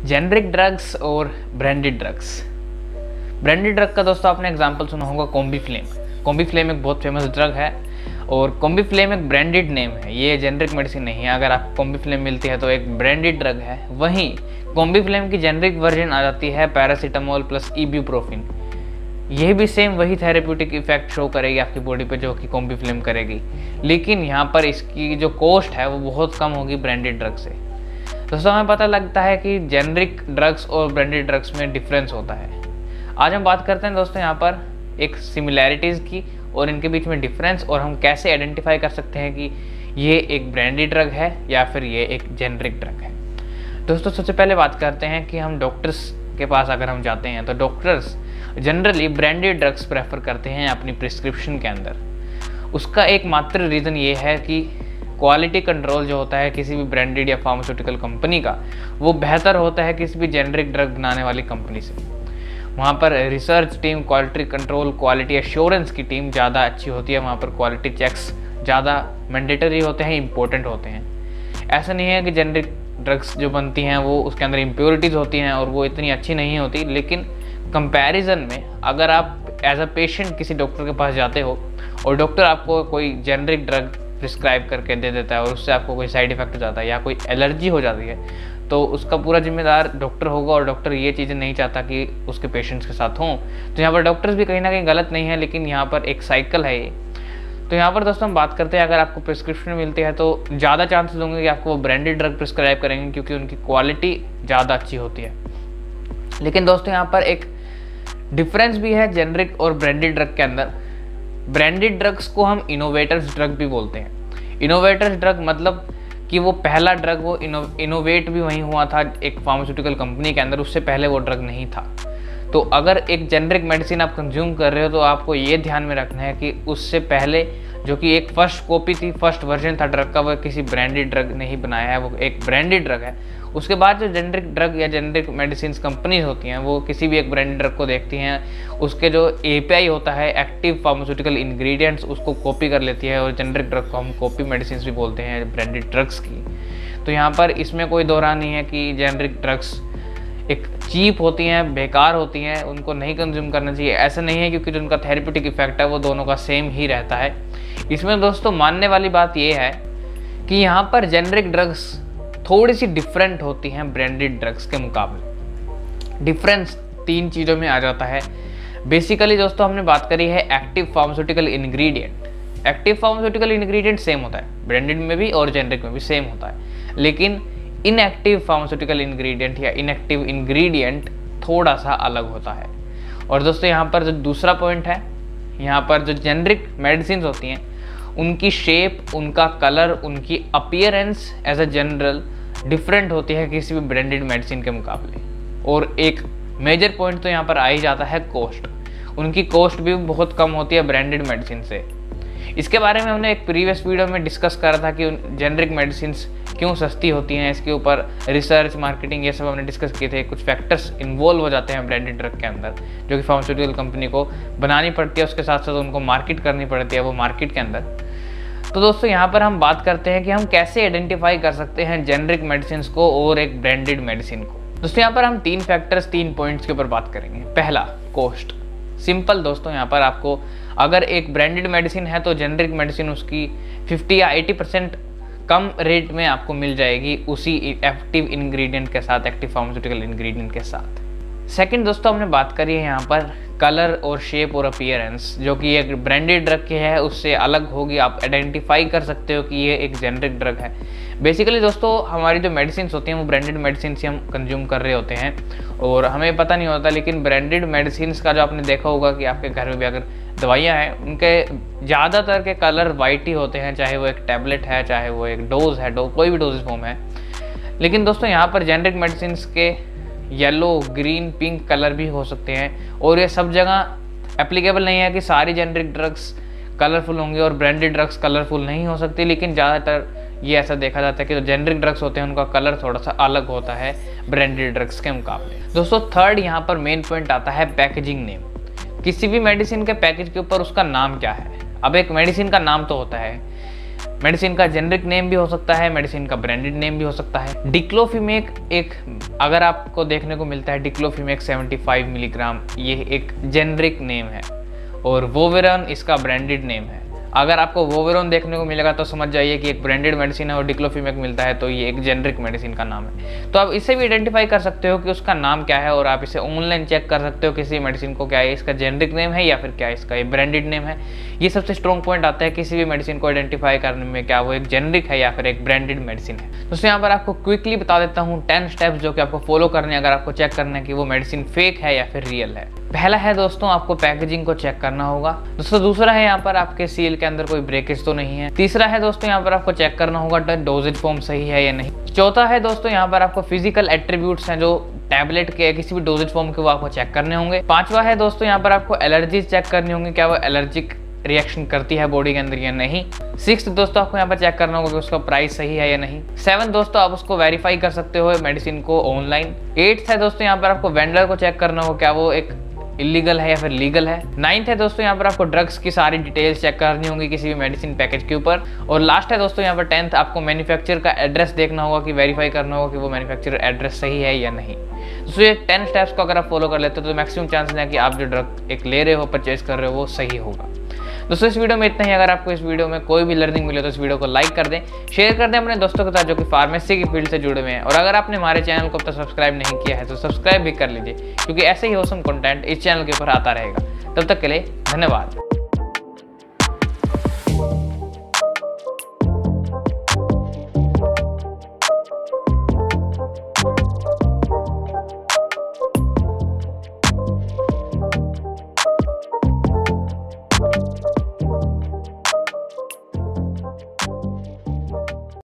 Generic drugs और branded drugs. Branded drug का दोस्तों आपने एग्जांपल सुना होगा कॉम्बीफ्लेम। कॉम्बीफ्लेम एक बहुत फेमस ड्रग है और कॉम्बीफ्लेम एक ब्रांडेड नेम है, ये जेनरिक मेडिसिन नहीं है। अगर आपको कॉम्बीफ्लेम मिलती है तो एक ब्रांडेड ड्रग है। वहीं कॉम्बीफ्लेम की जेनरिक वर्जन आ जाती है पैरासीटामोल प्लस इब्यूप्रोफिन। यह भी सेम वही थेरेप्यूटिक इफेक्ट शो करेगी आपकी बॉडी पे जो कि कॉम्बीफ्लेम करेगी, लेकिन यहाँ पर इसकी जो कॉस्ट है वो बहुत कम होगी ब्रांडेड ड्रग से। दोस्तों हमें पता लगता है कि जेनरिक ड्रग्स और ब्रांडेड ड्रग्स में डिफरेंस होता है। आज हम बात करते हैं दोस्तों यहाँ पर एक सिमिलैरिटीज़ की और इनके बीच में डिफरेंस, और हम कैसे आइडेंटिफाई कर सकते हैं कि ये एक ब्रांडेड ड्रग है या फिर ये एक जेनरिक ड्रग है। दोस्तों सबसे पहले बात करते हैं कि हम डॉक्टर्स के पास अगर हम जाते हैं तो doctors generally branded drugs prefer करते हैं अपनी प्रिस्क्रिप्शन के अंदर। उसका एकमात्र रीज़न ये है कि क्वालिटी कंट्रोल जो होता है किसी भी ब्रांडेड या फार्मास्यूटिकल कंपनी का, वो बेहतर होता है किसी भी जेनरिक ड्रग बनाने वाली कंपनी से। वहाँ पर research team, quality control, quality assurance की टीम ज़्यादा अच्छी होती है। वहाँ पर क्वालिटी चेक्स ज़्यादा मैंडेटरी होते हैं, इंपॉर्टेंट होते हैं। ऐसा नहीं है कि जेनरिक ड्रग्स जो बनती हैं वो उसके अंदर इम्प्योरिटीज़ होती हैं और वो इतनी अच्छी नहीं होती, लेकिन कंपैरिजन में अगर आप एज अ पेशेंट किसी डॉक्टर के पास जाते हो और डॉक्टर आपको कोई जेनरिक ड्रग प्रिस्क्राइब करके दे देता है और उससे आपको कोई साइड इफेक्ट हो जाता है या कोई एलर्जी हो जाती है, तो उसका पूरा जिम्मेदार डॉक्टर होगा और डॉक्टर ये चीज़ें नहीं चाहता कि उसके पेशेंट्स के साथ हों। तो यहाँ पर डॉक्टर्स भी कहीं ना कहीं गलत नहीं है, लेकिन यहाँ पर एक साइकिल है ये। तो यहाँ पर दोस्तों हम बात करते हैं, अगर आपको प्रिस्क्रिप्शन मिलती है तो ज़्यादा चांसेस होंगे कि आपको वो ब्रांडेड ड्रग प्रिस्क्राइब करेंगे क्योंकि उनकी क्वालिटी ज़्यादा अच्छी होती है। लेकिन दोस्तों यहाँ पर एक डिफरेंस भी है जेनरिक और ब्रांडेड ड्रग के अंदर। ब्रांडेड ड्रग्स को हम इनोवेटर्स ड्रग भी बोलते हैं। इनोवेटर्स ड्रग मतलब कि वो पहला ड्रग वो इनोवेट भी वहीं हुआ था एक फार्मास्यूटिकल कंपनी के अंदर, उससे पहले वो ड्रग नहीं था। तो अगर एक जेनरिक मेडिसिन आप कंज्यूम कर रहे हो तो आपको ये ध्यान में रखना है कि उससे पहले जो कि एक फर्स्ट कॉपी थी, फर्स्ट वर्जन था ड्रग का, वो किसी ब्रांडेड ड्रग नहीं बनाया है, वो एक ब्रांडेड ड्रग है। उसके बाद जो जेनरिक ड्रग या जेनरिक मेडिसिन कंपनीज होती हैं वो किसी भी एक ब्रांडेड ड्रग को देखती हैं, उसके जो एपीआई होता है, एक्टिव फार्मास्यूटिकल इंग्रेडिएंट्स, उसको कॉपी कर लेती है और जेनरिक ड्रग को हम कॉपी मेडिसिन भी बोलते हैं ब्रांडेड ड्रग्स की। तो यहाँ पर इसमें कोई दो राय नहीं है कि जेनरिक ड्रग्स एक चीप होती हैं, बेकार होती हैं, उनको नहीं कंज्यूम करना चाहिए। ऐसा नहीं है, क्योंकि जो उनका थेरेप्यूटिक इफेक्ट है वो दोनों का सेम ही रहता है। इसमें दोस्तों मानने वाली बात ये है कि यहाँ पर जेनरिक ड्रग्स थोड़ी सी डिफरेंट होती हैं ब्रांडेड ड्रग्स के मुकाबले। डिफरेंस 3 चीज़ों में आ जाता है। बेसिकली दोस्तों हमने बात करी है active pharmaceutical ingredient. Active pharmaceutical ingredient same होता है, ब्रांडेड में भी और जेनरिक में भी सेम होता है, लेकिन इनएक्टिव फार्मास्यूटिकल इंग्रेडिएंट या इनएक्टिव इंग्रेडिएंट थोड़ा सा अलग होता है। और दोस्तों यहाँ पर जो दूसरा पॉइंट है, यहाँ पर जो जेनरिक मेडिसिन होती हैं उनकी शेप, उनका कलर, उनकी appearance as a general different होती है किसी भी ब्रांडेड मेडिसिन के मुकाबले। और एक मेजर पॉइंट तो यहाँ पर आ ही जाता है कॉस्ट। उनकी कॉस्ट भी बहुत कम होती है ब्रांडेड मेडिसिन से। इसके बारे में हमने एक प्रीवियस वीडियो में डिस्कस करा था कि जेनरिक मेडिसिन क्यों सस्ती होती हैं। इसके ऊपर रिसर्च, मार्केटिंग, ये सब हमने डिस्कस किए थे। कुछ फैक्टर्स इन्वॉल्व हो जाते हैं ब्रांडेड ड्रग के अंदर जो कि फार्मास्यूटिकल कंपनी को बनानी पड़ती है, उसके साथ साथ उनको मार्केट करनी पड़ती है वो मार्केट के अंदर। तो दोस्तों यहाँ पर हम बात करते हैं कि हम कैसे आइडेंटिफाई कर सकते हैं जेनरिक मेडिसिन को और एक ब्रांडेड मेडिसिन को। दोस्तों यहाँ पर हम 3 फैक्टर्स, 3 पॉइंट्स के ऊपर बात करेंगे। पहला, कॉस्ट। सिंपल दोस्तों, यहाँ पर आपको अगर एक ब्रांडेड मेडिसिन है तो जेनरिक मेडिसिन उसकी 50 या 80% कम रेट में आपको मिल जाएगी उसी एक्टिव इंग्रेडिएंट के साथ, एक्टिव फार्मास्यूटिकल इंग्रेडिएंट के साथ। सेकंड दोस्तों हमने बात करी है यहाँ पर कलर और शेप और अपीयरेंस, जो कि एक ब्रांडेड ड्रग की है उससे अलग होगी। आप आइडेंटिफाई कर सकते हो कि ये एक जेनरिक ड्रग है। बेसिकली दोस्तों हमारी जो मेडिसिन होती हैं वो ब्रांडेड मेडिसिन से हम कंज्यूम कर रहे होते हैं और हमें पता नहीं होता, लेकिन ब्रांडेड मेडिसिन का जो आपने देखा होगा कि आपके घर में भी अगर दवाइयाँ हैं उनके ज़्यादातर के कलर वाइट ही होते हैं, चाहे वो एक टैबलेट है, चाहे वो एक डोज है, कोई भी डोजेज फॉर्म है। लेकिन दोस्तों यहाँ पर जेनरिक मेडिसिन के येलो, ग्रीन, पिंक कलर भी हो सकते हैं और ये सब जगह एप्लीकेबल नहीं है कि सारी जेनरिक ड्रग्स कलरफुल होंगे और ब्रांडेड ड्रग्स कलरफुल नहीं हो सकती। लेकिन ज़्यादातर ये ऐसा देखा जाता है कि जो जेनरिक ड्रग्स होते हैं उनका कलर थोड़ा सा अलग होता है ब्रांडेड ड्रग्स के मुकाबले। दोस्तों थर्ड यहाँ पर मेन पॉइंट आता है पैकेजिंग नेम। किसी भी मेडिसिन के पैकेज के ऊपर उसका नाम क्या है। अब एक मेडिसिन का नाम तो होता है, मेडिसिन का जेनरिक नेम भी हो सकता है, मेडिसिन का ब्रांडेड नेम भी हो सकता है। डिक्लोफिमेक एक अगर आपको देखने को मिलता है, डिक्लोफिमेक 75 मिलीग्राम, ये एक जेनरिक नेम है और वोवेरॉन इसका ब्रांडेड नेम है। अगर आपको वोवेरॉन देखने को मिलेगा तो समझ जाइए कि एक ब्रांडेड मेडिसिन है और डिक्लोफिमेक मिलता है तो ये एक जेनरिक मेडिसिन का नाम है। तो आप इससे भी आइडेंटिफाई कर सकते हो कि उसका नाम क्या है और आप इसे ऑनलाइन चेक कर सकते हो किसी मेडिसिन को, क्या है इसका जेनरिक नेम है या फिर क्या इसका ये ब्रांडेड नेम है। ये सबसे स्ट्रॉन्ग पॉइंट आता है किसी भी मेडिसिन को आइडेंटिफाई करने में, क्या वो एक जेनरिक है या फिर एक ब्रांडेड मेडिसिन है। दोस्तों यहाँ पर आपको क्विकली बता देता हूँ 10 स्टेप्स जो कि आपको फॉलो करने हैं अगर आपको चेक करना है कि वो मेडिसिन फेक है या फिर रियल है। पहला है दोस्तों, आपको पैकेजिंग को चेक करना होगा। दोस्तों दूसरा है यहाँ पर आपके सील के अंदर कोई ब्रेकेज तो नहीं है। तीसरा है दोस्तों यहाँ पर आपको चेक करना होगा डोजेज फॉर्म सही है या नहीं। चौथा है दोस्तों यहाँ पर आपको फिजिकल एट्रीब्यूट्स हैं जो टैबलेट के किसी भी डोजेज फॉर्म के वो आपको चेक करने होंगे। पांचवा है दोस्तों यहाँ पर आपको एलर्जीज चेक करनी होंगी, क्या वो एलर्जिक रिएक्शन करती है बॉडी के अंदर या नहीं। 6 दोस्तों आपको यहाँ पर चेक करना होगा कि उसका प्राइस सही है या नहीं। 7 दोस्तों आप उसको वेरीफाई कर सकते हो मेडिसिन को ऑनलाइन। 8 है दोस्तों यहाँ पर आपको वेंडर को चेक करना होगा क्या वो एक इलीगल है या फिर लीगल है। 9 है दोस्तों यहाँ पर आपको ड्रग्स की सारी डिटेल्स चेक करनी होंगी किसी भी मेडिसिन पैकेज के ऊपर। और लास्ट है दोस्तों यहाँ पर 10 आपको मैन्युफैक्चर का एड्रेस देखना होगा कि वेरीफाई करना होगा कि वो मैन्युफैक्चर एड्रेस सही है या नहीं। दोस्तों ये 10 स्टेप्स को अगर आप फॉलो कर लेते हो तो मैक्सिमम चांसेस है कि आप जो ड्रग एक ले रहे हो, परचेज कर रहे हो, वो सही होगा। दोस्तों इस वीडियो में इतना ही। अगर आपको इस वीडियो में कोई भी लर्निंग मिले तो इस वीडियो को लाइक कर दें, शेयर कर दें अपने दोस्तों के साथ जो कि फार्मेसी की फील्ड से जुड़े हुए हैं। और अगर आपने हमारे चैनल को अब तक सब्सक्राइब नहीं किया है तो सब्सक्राइब भी कर लीजिए क्योंकि ऐसे ही ऑसम कंटेंट इस चैनल के ऊपर आता रहेगा। तब तक के लिए धन्यवाद।